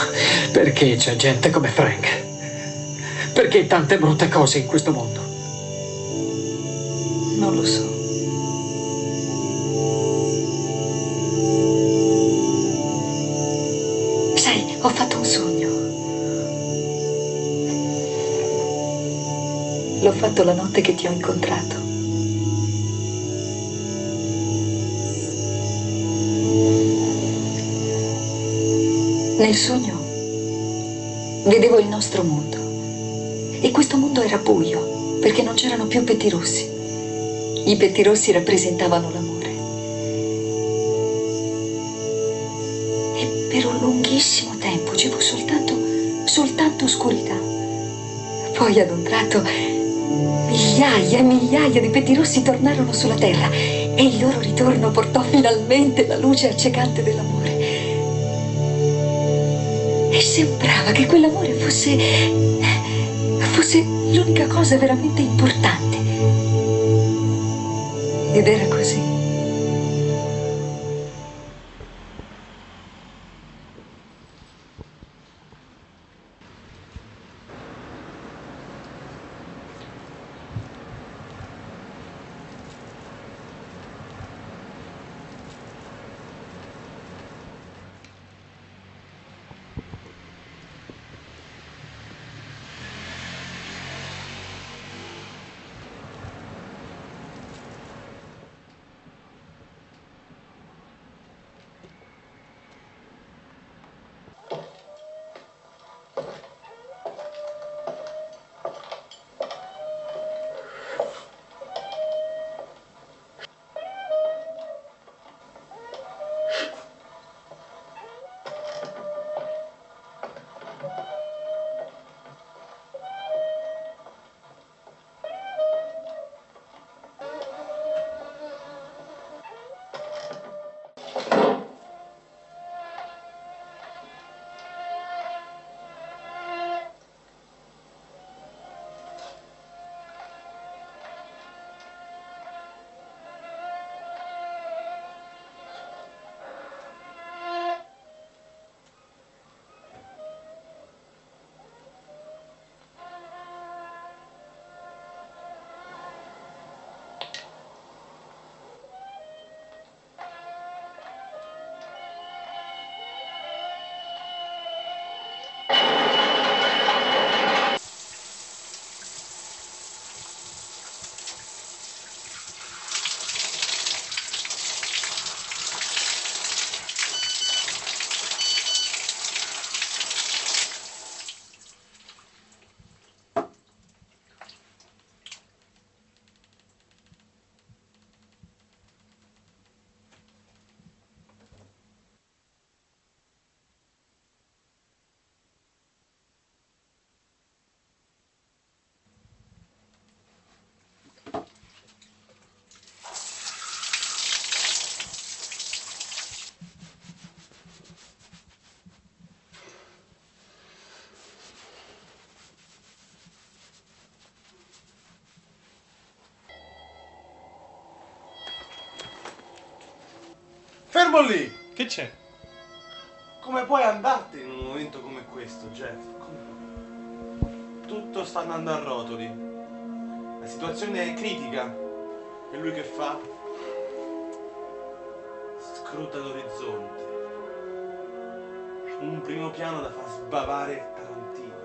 Perché c'è gente come Frank? Perché tante brutte cose in questo mondo? Non lo so. Sai, ho fatto un sogno. L'ho fatto la notte che ti ho incontrato. Nel sogno vedevo il nostro mondo e questo mondo era buio perché non c'erano più pettirossi. I pettirossi rappresentavano l'amore e per un lunghissimo tempo c'era soltanto oscurità. Poi ad un tratto migliaia e migliaia di pettirossi tornarono sulla terra e il loro ritorno portò finalmente la luce accecante dell'amore. E sembrava che quell'amore fosse l'unica cosa veramente importante. Ed era così. Fermo lì! Che c'è? Come puoi andartene in un momento come questo, Jeff? Tutto sta andando a rotoli. La situazione è critica. E lui che fa? Scruta l'orizzonte. Un primo piano da far sbavare Tarantino.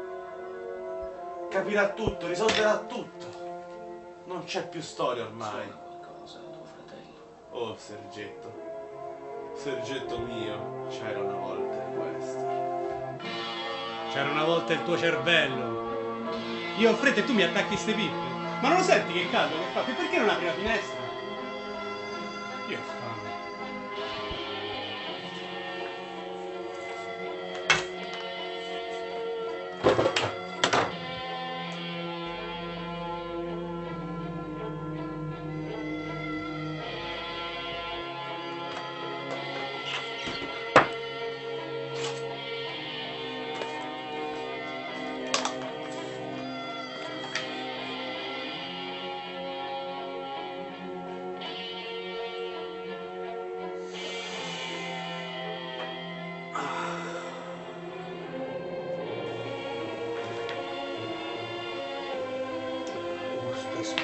Capirà tutto, risolverà tutto. Non c'è più storia ormai. Suona qualcosa, tuo fratello. Oh, Sergetto. Sergetto mio, c'era una volta il western. C'era una volta il tuo cervello. Io ho fretta e tu mi attacchi ste pippe. Ma non lo senti che caldo che fa? Perché non apri la finestra? Io ho fame.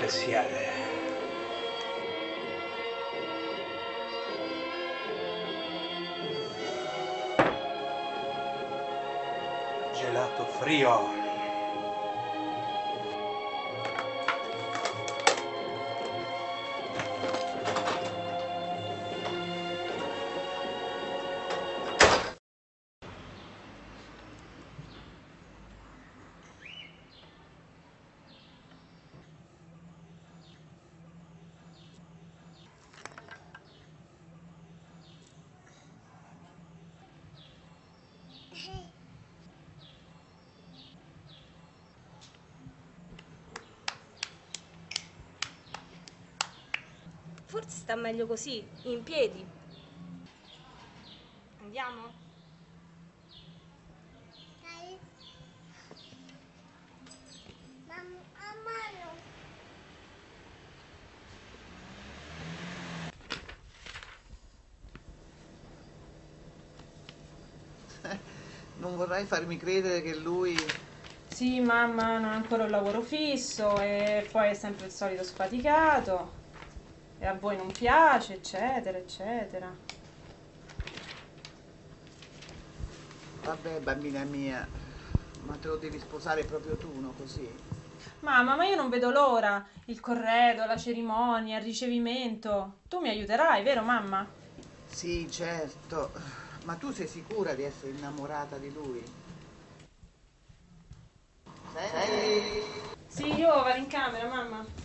che siete. Gelato frio. Forse sta meglio così, in piedi. Andiamo? Dai. A mano. Non vorrai farmi credere che lui... Sì, mamma, non ha ancora un lavoro fisso e poi è sempre il solito sfaticato e a voi non piace, eccetera, eccetera. Vabbè, bambina mia, ma te lo devi sposare proprio tu, no? Così. Mamma, ma io non vedo l'ora. Il corredo, la cerimonia, il ricevimento. Tu mi aiuterai, vero, mamma? Sì, certo. Ma tu sei sicura di essere innamorata di lui? Sei? Sì, io vado in camera, mamma.